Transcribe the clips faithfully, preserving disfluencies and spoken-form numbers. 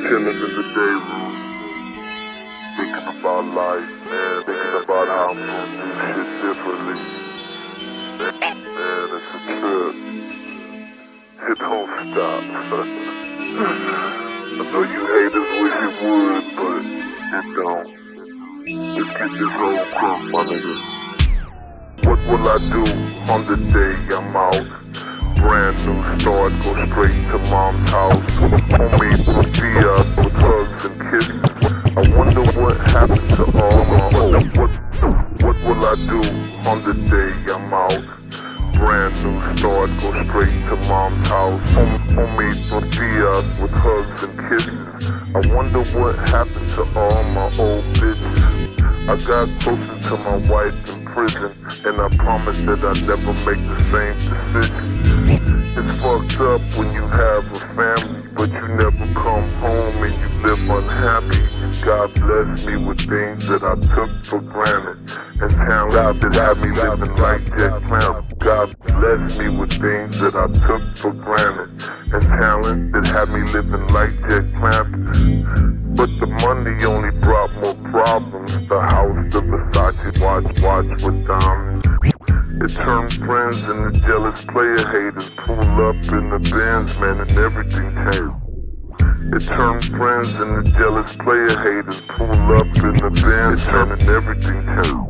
chilling in the day room, thinking about life, man, thinking about how I'm gonna do shit differently. Man, it's a trip. It don't stop. I know you haters wish it would, but it don't. Let's get this whole crunk, my nigga. What will I do on the day I'm out? Brand new start, go straight to mom's house. Homemade tortillas with hugs and kisses. I wonder what happened to all my what, what, what will I do on the day I'm out? Brand new start, go straight to mom's house. Home, homemade tortillas with hugs and kisses. I wonder what happened to all my old bitches. I got closer to my wife in prison, and I promised that I'd never make the same decision. It's fucked up when you have a family, but you never come home and you live unhappy. God blessed me with things that I took for granted, and talent that had me living like Jet Clamp. God blessed me with things that I took for granted, and talent that had me living like Jet Clamp. But the money only brought more problems. The house, the Versace watch, watch with diamonds. It turned friends into jealous player haters. Pull up in the Benz, man, and everything changed. It turned friends into jealous player haters. Pull up in the Benz, man, and everything changed.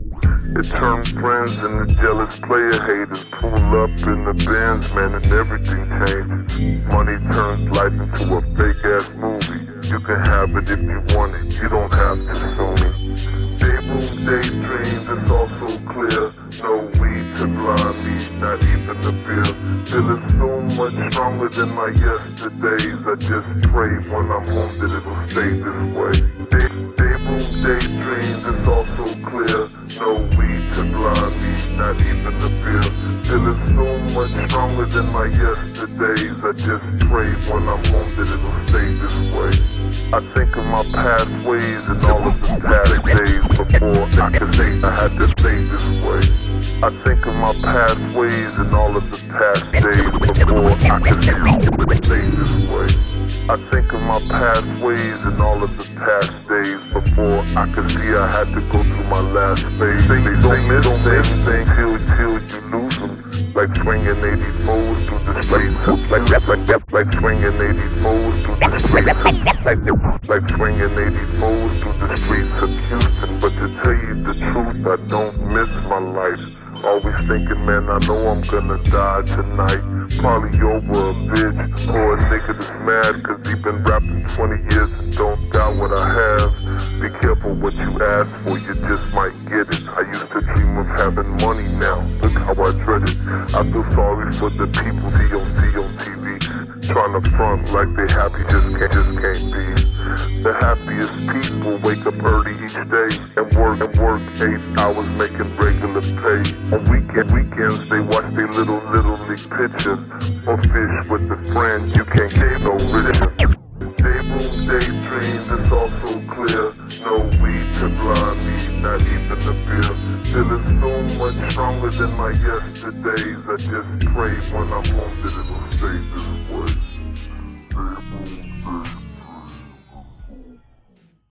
It turned friends into jealous player haters. Pull up in the Benz, man, and everything changes. Money turns life into a fake ass movie. You can have it if you want it, you don't have to sue me. Daydreams, daydreams, it's all so clear. No weed to blind me, not even a beer. Feeling so much stronger than my yesterdays. I just pray when I'm home that it'll stay this way. Day, daydreams, daydreams, it's all so clear. No weed to blind me, not even a beer. Feeling so much stronger than my yesterdays. I just pray when I'm home that it'll stay this way. I think of my past ways and all of the past days before I could say I had to stay this way. I think of my past ways and all of the past days before I could say this way. I think of my past ways and all of the past days before I could see I had to go through my last phase. They don't miss anything till, till you lose them. Like swinging eighty-fours through the streets. Like, like, like, like swinging eighty-fours through the streets. Like, like swinging eighty-fours through the streets of Houston. But to tell you the truth, I don't miss my life. Always thinking, man, I know I'm gonna die tonight. Probably over a bitch or a nigga that's mad cause he been rapping twenty years and don't got what I have. Be careful what you ask for, you just might get it. I used to dream of having money now, look how I dread it. I feel sorry for the people he don't see on T V, trying to front like they happy just can't, just can't be. The happiest people wake up early each day and work and work eight hours making regular pay. On weekend weekends they watch their little little league pictures or fish with a friend. You can't get no richer. Daydreams, daydreams, it's all so clear. No weed to blind me, not even a beer. Feeling so much stronger than my yesterdays. I just pray when I'm home that it'll stay this way.